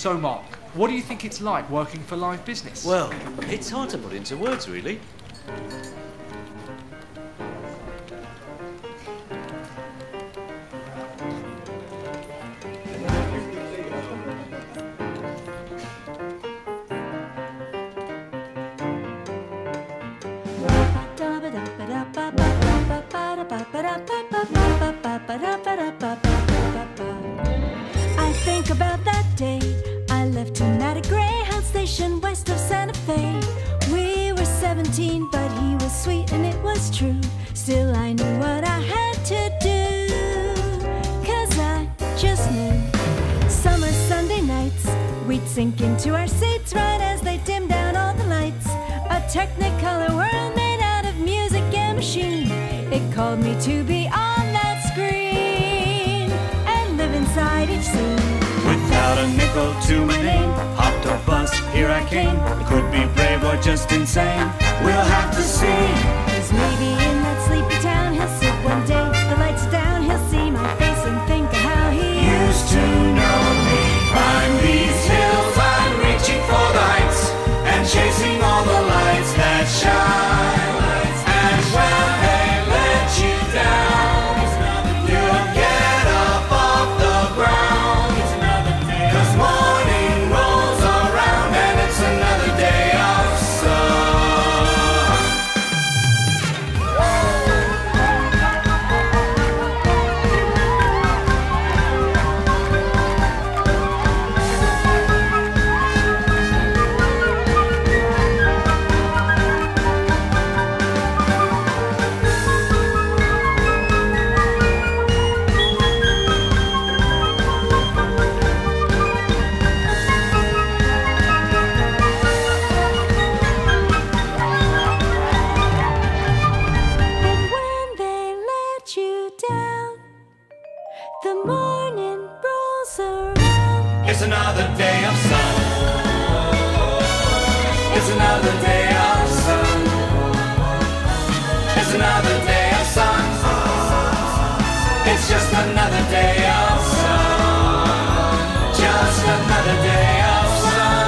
So, Mark, what do you think it's like working for live business? Well, it's hard to put into words, really. I think about that day I left him at a Greyhound station west of Santa Fe. We were 17, but he was sweet and it was true. Still I knew what I had to do, 'cause I just knew. Summer Sunday nights, we'd sink into our seats right as they dimmed down all the lights. A technicolor world made out of music and machine. It called me to be on that screen and live inside each scene. Without a nickel to my name, hopped a bus, here I came. I could be brave or just insane, we'll have to see. 'Cause maybe in that sleepy town he'll sit one day, the lights are down, he'll see my face and think of how he Used to know me. Climb these hills, I'm reaching for the heights and chasing all the lights that shine. And when they let you down, you'll get up off the ground. 'Cause morning rolls around and it's another day of sun. And when they let you down, the morning rolls around. It's another day of sun. It's another day of sun. It's another day of sun. It's just another day of sun. Just another day of sun.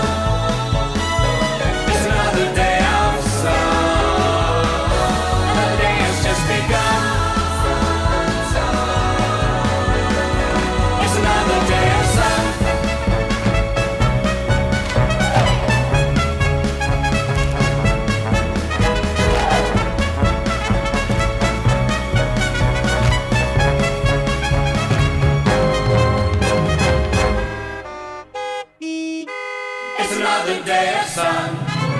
It's another day of sun. The day has just begun. It's another day of sun. It's another day of sun.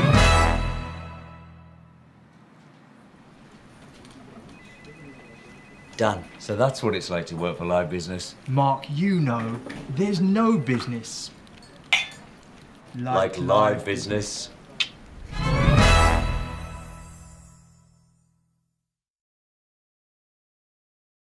Done. So that's what it's like to work for live business. Mark, you know, there's no business Like live business.